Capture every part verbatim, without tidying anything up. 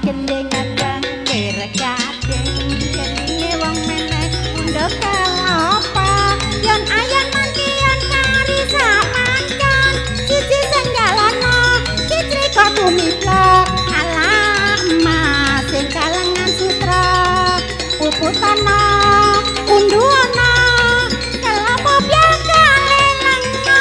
gendeng abang kerekadeng gendenge wong meneh unduk kelapa yen ayam mantian kari samancan siji sing jalono cicri kok tumiplok alah emas sing kalengan sutra puputana unduana kelapa biasa lengan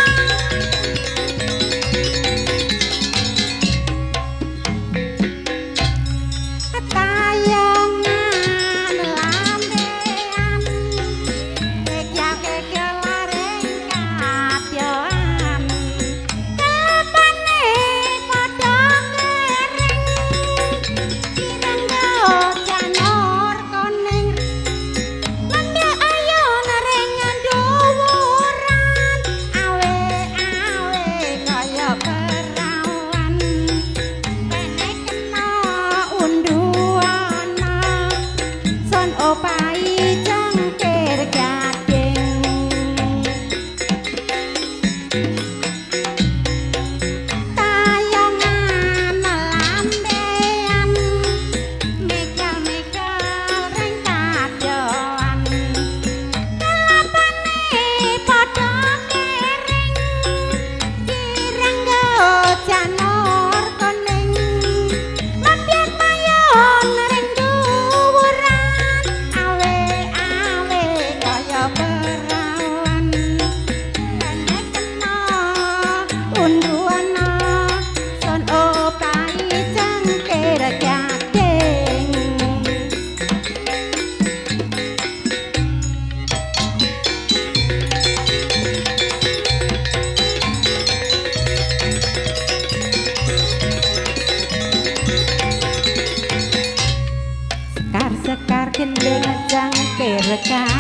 tayangan lambean kekya-kekya lareng katyoan kelapane padha kering kirenggo janor koning mendhe ayo narengan dhuwuran awe-awe kaya perawan pene kena unduana son opai cengkir gading tayangan lambean megal-megal ring kadyoan kelapane padha kering kirenggo janur kuning lampian mayon ring dhuwuran awe-awe kaya perawan kene kena unduana son opai cengkir gading sekar-sekar gendeng jangkir